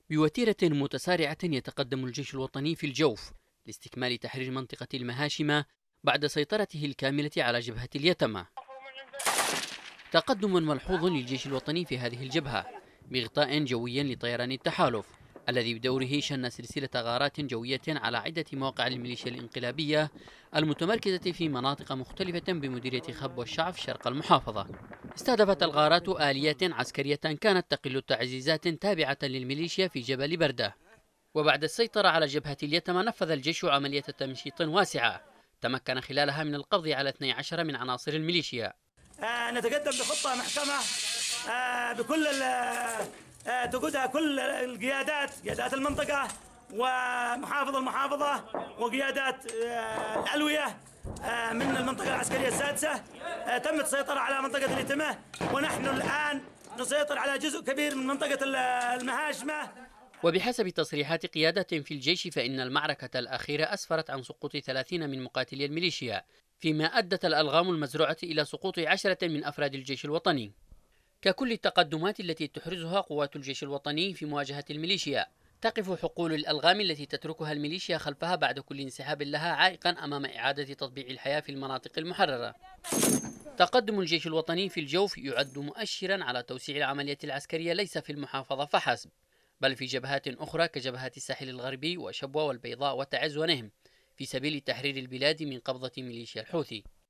بوتيرة متسارعة يتقدم الجيش الوطني في الجوف لاستكمال تحرير منطقة المهاشمة بعد سيطرته الكاملة على جبهة اليتمة. تقدم ملحوظ للجيش الوطني في هذه الجبهة بغطاء جوي لطيران التحالف الذي بدوره شن سلسلة غارات جوية على عدة مواقع الميليشيا الانقلابية المتمركزة في مناطق مختلفة بمديرية خب والشعف شرق المحافظة. استهدفت الغارات آليات عسكرية كانت تقل التعزيزات تابعة للميليشيا في جبل بردة. وبعد السيطرة على جبهة اليتمة نفذ الجيش عملية تمشيط واسعة تمكن خلالها من القبض على 12 من عناصر الميليشيا. نتقدم بخطة محكمة بكل تقودها كل قيادات المنطقة ومحافظ المحافظة وقيادات الألوية من المنطقة العسكرية السادسة. تمت السيطرة على منطقة اليتمة ونحن الآن نسيطر على جزء كبير من منطقة المهاشمة. وبحسب تصريحات قيادة في الجيش فإن المعركة الأخيرة أسفرت عن سقوط 30 من مقاتلي الميليشيا، فيما أدت الألغام المزروعة إلى سقوط 10 من أفراد الجيش الوطني. ككل التقدمات التي تحرزها قوات الجيش الوطني في مواجهة الميليشيا، تقف حقول الألغام التي تتركها الميليشيا خلفها بعد كل انسحاب لها عائقا أمام إعادة تطبيع الحياة في المناطق المحررة. تقدم الجيش الوطني في الجوف يعد مؤشرا على توسيع العملية العسكرية ليس في المحافظة فحسب، بل في جبهات أخرى كجبهات الساحل الغربي وشبوة والبيضاء وتعز ونهم، في سبيل تحرير البلاد من قبضة ميليشيا الحوثي.